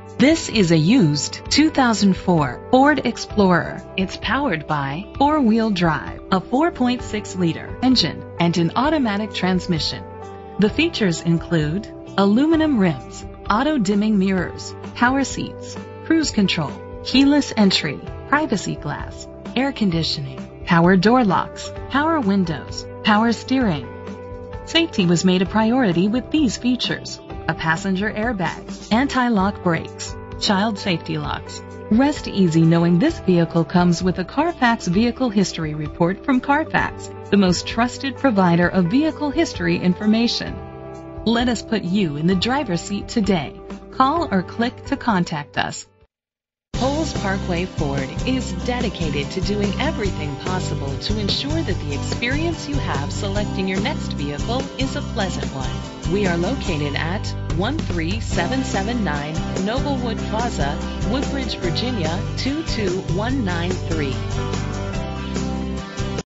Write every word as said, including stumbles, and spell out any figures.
This is a used two thousand four Ford Explorer. It's powered by four-wheel drive, a four point six liter engine, and an automatic transmission. The features include aluminum rims, auto-dimming mirrors, power seats, cruise control, keyless entry, privacy glass, air conditioning, power door locks, power windows, power steering. Safety was made a priority with these features: a passenger airbag, anti-lock brakes, child safety locks. Rest easy knowing this vehicle comes with a Carfax Vehicle History Report from Carfax, the most trusted provider of vehicle history information. Let us put you in the driver's seat today. Call or click to contact us. Coles Parkway Ford is dedicated to doing everything possible to ensure that the experience you have selecting your next vehicle is a pleasant one. We are located at one three seven seven nine Noblewood Plaza, Woodbridge, Virginia two two one nine three.